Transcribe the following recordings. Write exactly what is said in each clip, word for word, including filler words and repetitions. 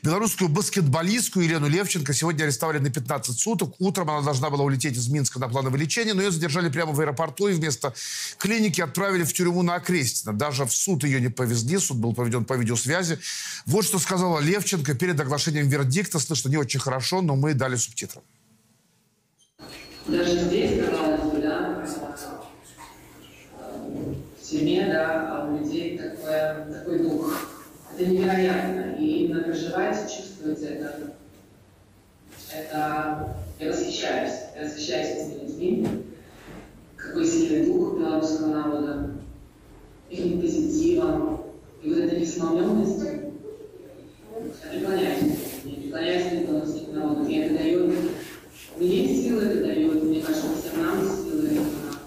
Белорусскую баскетболистку Елену Левченко сегодня арестовали на пятнадцать суток. Утром она должна была улететь из Минска на плановое лечение, но ее задержали прямо в аэропорту и вместо клиники отправили в тюрьму на Окрестино. Даже в суд ее не повезли, суд был проведен по видеосвязи. Вот что сказала Левченко перед оглашением вердикта. Слышно не очень хорошо, но мы дали субтитры. Даже здесь, казалось бы, да, в семье, да, а у людей такое, такой дух. Это невероятно. И именно проживать, чувствовать это, это... Я восхищаюсь. Я восхищаюсь этими людьми. Какой сильный дух белорусского народа. Их позитивом. И вот этой бессмоленностью. Я преклоняюсь. Я преклоняюсь перед белорусским народом. И это дает... Мне силы это дает. Мне кажется, всем нам силы это.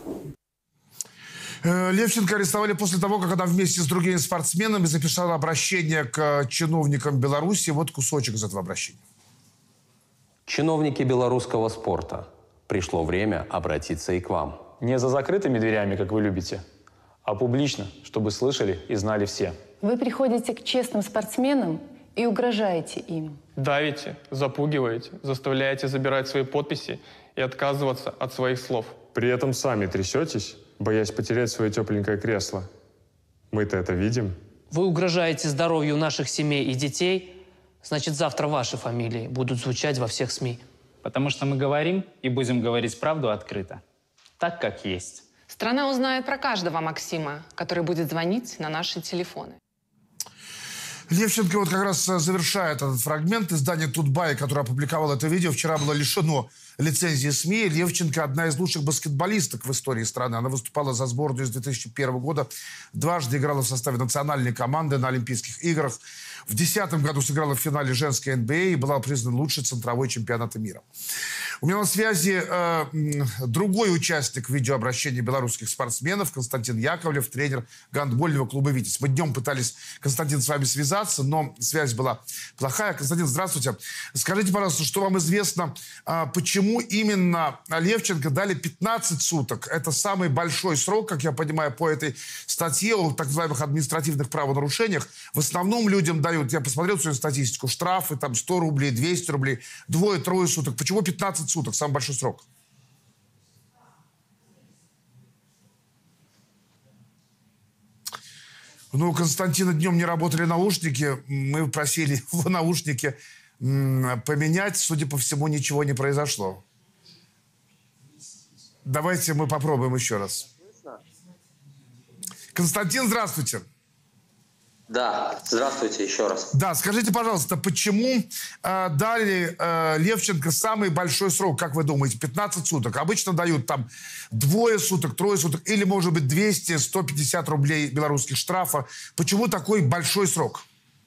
Левченко арестовали после того, как она вместе с другими спортсменами записала обращение к чиновникам Беларуси. Вот кусочек из этого обращения. Чиновники белорусского спорта, пришло время обратиться и к вам. Не за закрытыми дверями, как вы любите, а публично, чтобы слышали и знали все. Вы приходите к честным спортсменам и угрожаете им. Давите, запугиваете, заставляете забирать свои подписи и отказываться от своих слов. При этом сами трясетесь, боясь потерять свое тепленькое кресло. Мы-то это видим. Вы угрожаете здоровью наших семей и детей, значит, завтра ваши фамилии будут звучать во всех СМИ. Потому что мы говорим и будем говорить правду открыто. Так, как есть. Страна узнает про каждого Максима, который будет звонить на наши телефоны. Левченко вот как раз завершает этот фрагмент. Издание «Тутбай», которое опубликовало это видео, вчера было лишено лицензии СМИ. Левченко – одна из лучших баскетболисток в истории страны. Она выступала за сборную с две тысячи первого года, дважды играла в составе национальной команды на Олимпийских играх. В две тысячи десятом году сыграла в финале женской эн би эй и была признана лучшей центровой чемпионата мира. У меня на связи э, другой участник видеообращения белорусских спортсменов Константин Яковлев, тренер гандбольного клуба «Витязь». Мы днем пытались, Константин, с вами связаться, но связь была плохая. Константин, здравствуйте. Скажите, пожалуйста, что вам известно, э, почему именно Левченко дали пятнадцать суток? Это самый большой срок, как я понимаю, по этой статье о так называемых административных правонарушениях. В основном людям дают, я посмотрел свою статистику, штрафы там сто рублей, двести рублей, двое-трое суток. Почему пятнадцать суток, самый большой срок? Ну, у Константина днем не работали наушники. Мы просили в наушники поменять. Судя по всему, ничего не произошло. Давайте мы попробуем еще раз. Константин, здравствуйте. Да, здравствуйте еще раз. Да, скажите, пожалуйста, почему э, дали э, Левченко самый большой срок, как вы думаете, пятнадцать суток? Обычно дают там двое суток, трое суток, или, может быть, двести — сто пятьдесят рублей белорусских штрафа. Почему такой большой срок?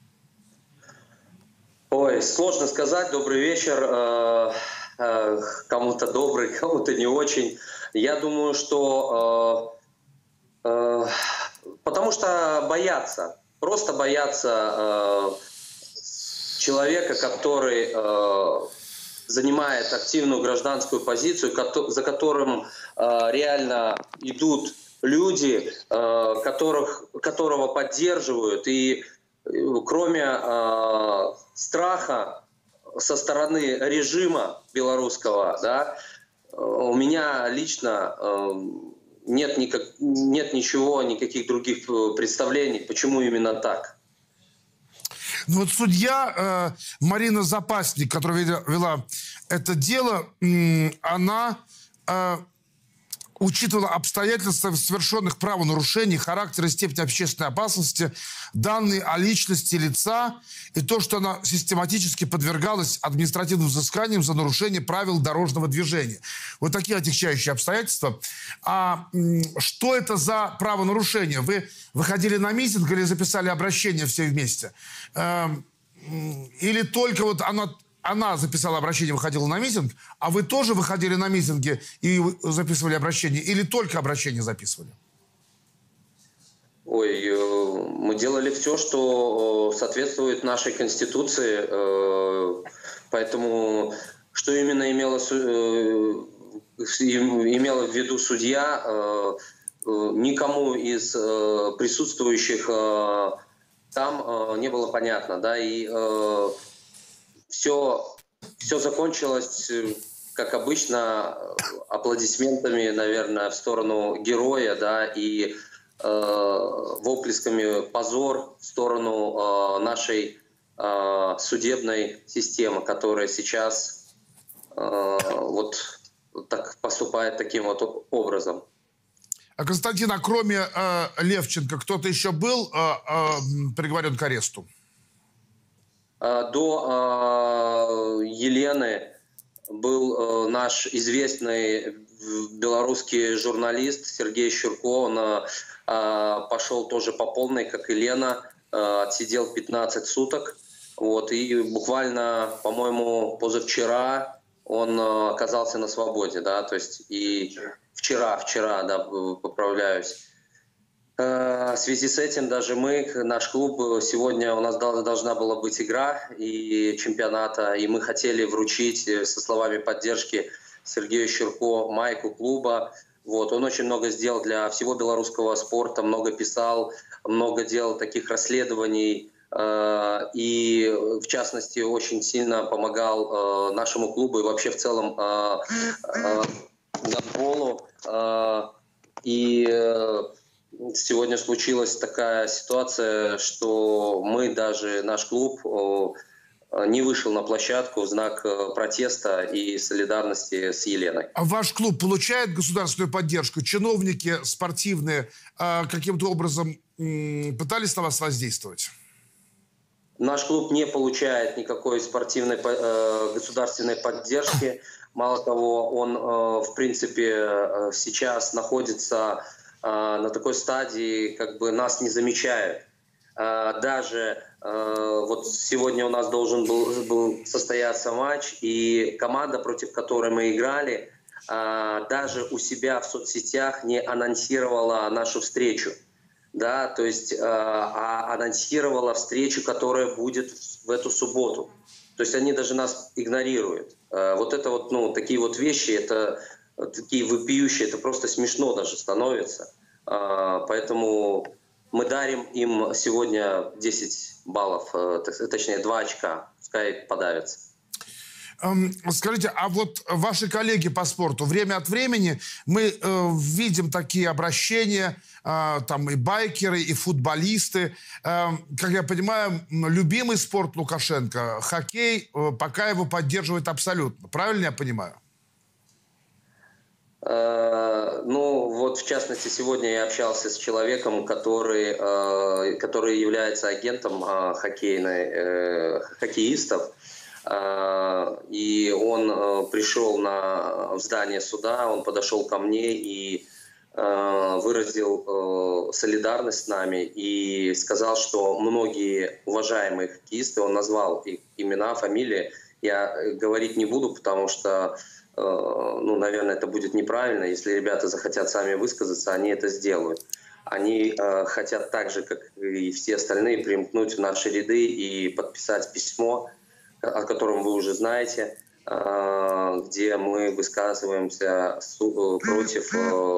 Ой, сложно сказать. Добрый вечер. Э, э, кому-то добрый, кому-то не очень. Я думаю, что... Э, э, потому что боятся. Просто боятся э, человека, который э, занимает активную гражданскую позицию, ко за которым э, реально идут люди, э, которых, которого поддерживают. И э, кроме э, страха со стороны режима белорусского, да, э, у меня лично... Э, Нет, никак, нет ничего, никаких других представлений, почему именно так. Ну вот судья э, Марина Запасник, которая вела, вела это дело, э, она э, учитывала обстоятельства совершенных правонарушений, характер и степень общественной опасности, данные о личности лица и то, что она систематически подвергалась административным взысканиям за нарушение правил дорожного движения. Вот такие отягчающие обстоятельства. А что это за правонарушение? Вы выходили на митинг или записали обращение все вместе? Или только вот она... Она записала обращение, выходила на митинг, а вы тоже выходили на митинги и записывали обращение? Или только обращение записывали? Ой, мы делали все, что соответствует нашей Конституции. Поэтому, что именно имела, имела в виду судья, никому из присутствующих там не было понятно. Да? И все, все закончилось, как обычно, аплодисментами, наверное, в сторону героя, да, и э, воплесками позор в сторону э, нашей э, судебной системы, которая сейчас э, вот так поступает таким вот образом. А, Константин, а кроме э, Левченко, кто-то еще был э, э, приговорен к аресту? До э, Елены был э, наш известный белорусский журналист Сергей Щурко. Он э, пошел тоже по полной, как и Лена, э, отсидел пятнадцать суток. Вот, и буквально, по-моему, позавчера он э, оказался на свободе, да, то есть и вчера, вчера, да, поправляюсь. В связи с этим даже мы, наш клуб, сегодня у нас должна была быть игра и чемпионата, и мы хотели вручить со словами поддержки Сергею Щурко майку клуба. Вот. Он очень много сделал для всего белорусского спорта, много писал, много делал таких расследований и, в частности, очень сильно помогал нашему клубу и вообще в целом гандболу. И сегодня случилась такая ситуация, что мы, даже наш клуб, не вышел на площадку в знак протеста и солидарности с Еленой. А ваш клуб получает государственную поддержку? Чиновники спортивные каким-то образом пытались на вас воздействовать? Наш клуб не получает никакой спортивной государственной поддержки. Мало того, он, в принципе, сейчас находится на такой стадии, как бы нас не замечают. Даже вот сегодня у нас должен был, был состояться матч, и команда, против которой мы играли, даже у себя в соцсетях не анонсировала нашу встречу. Да, то есть а анонсировала встречу, которая будет в эту субботу. То есть они даже нас игнорируют. Вот это вот, ну, такие вот вещи, это такие вопиющие, это просто смешно даже становится. Поэтому мы дарим им сегодня десять баллов, точнее два очка, пускай подавятся. Скажите, а вот ваши коллеги по спорту, время от времени мы э, видим такие обращения, э, там и байкеры, и футболисты. Э, как я понимаю, любимый спорт Лукашенко, хоккей, э, пока его поддерживает абсолютно. Правильно я понимаю? Э, ну, вот в частности, сегодня я общался с человеком, который, э, который является агентом э, хоккейной, э, хоккеистов. И он пришел на, в здание суда, он подошел ко мне и выразил солидарность с нами и сказал, что многие уважаемые хоккеисты, он назвал их имена, фамилии, я говорить не буду, потому что, ну, наверное, это будет неправильно. Если ребята захотят сами высказаться, они это сделают. Они хотят так же, как и все остальные, примкнуть в наши ряды и подписать письмо, о котором вы уже знаете, где мы высказываемся против,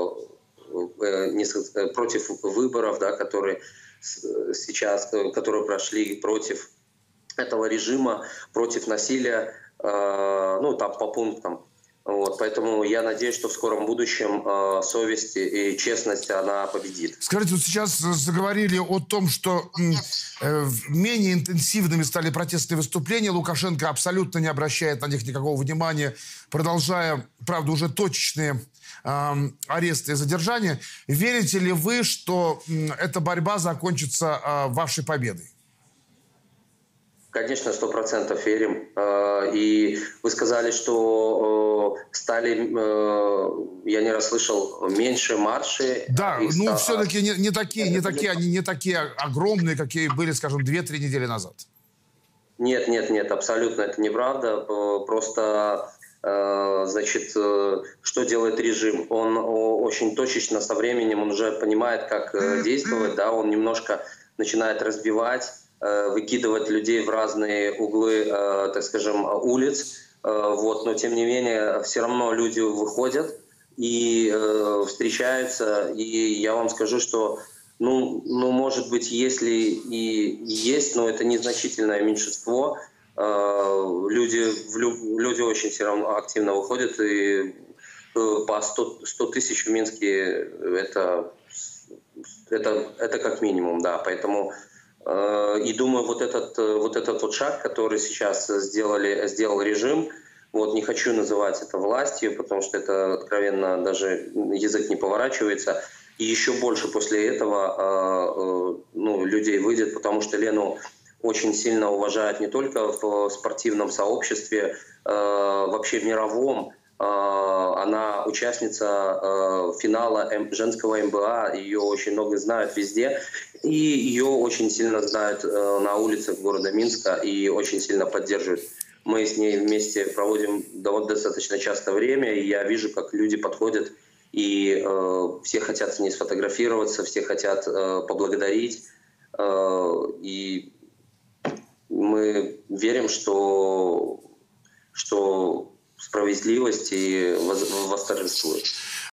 против выборов, да, которые сейчас, которые прошли, против этого режима, против насилия, ну, там по пунктам. Вот, поэтому я надеюсь, что в скором будущем э, совесть и честность, она победит. Скажите, вот сейчас заговорили о том, что э, менее интенсивными стали протестные выступления. Лукашенко абсолютно не обращает на них никакого внимания, продолжая, правда, уже точечные э, аресты и задержания. Верите ли вы, что э, эта борьба закончится э, вашей победой? Конечно, сто процентов верим. И вы сказали, что стали, я не расслышал, меньше марши. Да, ну все-таки не, не такие, не такие, они не такие огромные, какие были, скажем, две-три недели назад. Нет, нет, нет, абсолютно это неправда. Просто, значит, что делает режим? Он очень точечно со временем, он уже понимает, как действовать, да, он немножко начинает разбивать, выкидывать людей в разные углы, так скажем, улиц. Вот. Но, тем не менее, все равно люди выходят и встречаются. И я вам скажу, что, ну, ну может быть, если и есть, но это незначительное меньшинство, Э, люди, в люб- люди очень все равно активно выходят, и э, по сто тысяч в Минске это, это, это как минимум, да. Поэтому э, и думаю, вот этот, вот этот вот шаг, который сейчас сделали, сделал режим, вот не хочу называть это властью, потому что это откровенно даже язык не поворачивается. И еще больше после этого э, э, ну, людей выйдет, потому что Лену очень сильно уважают не только в спортивном сообществе, э, вообще в мировом. Э, она участница э, финала М- женского эм бэ а, ее очень много знают везде. И ее очень сильно знают э, на улицах города Минска и очень сильно поддерживают. Мы с ней вместе проводим достаточно часто время, и я вижу, как люди подходят, и э, все хотят с ней сфотографироваться, все хотят э, поблагодарить. Э, и мы верим, что, что справедливость и восторжествует.